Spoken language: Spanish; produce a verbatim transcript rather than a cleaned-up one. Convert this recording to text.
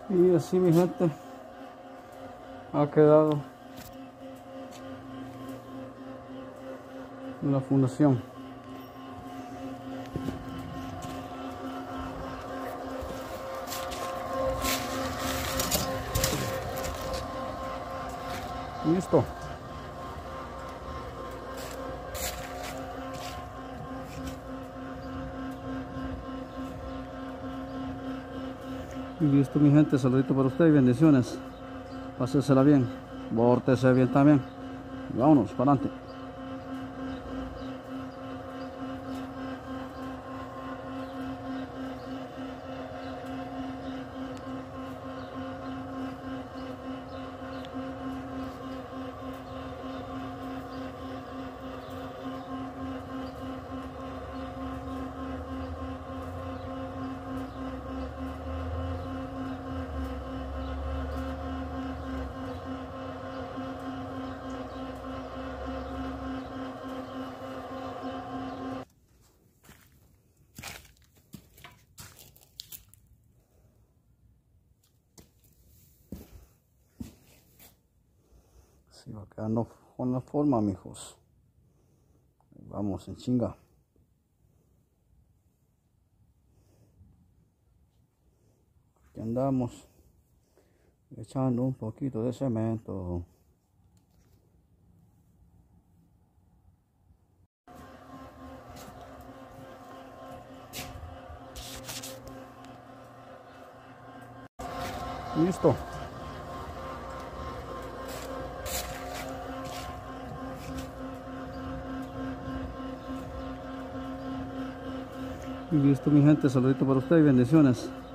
Y así, mi gente, ha quedado la fundación. Listo. Y listo, mi gente, saludito para ustedes y bendiciones. Pásensela bien, pórtese bien también. Y vámonos para adelante. Así va quedando con la forma, mijos. Vamos en chinga. Aquí andamos echando un poquito de cemento. Listo. Y listo, mi gente, saludito para ustedes y bendiciones.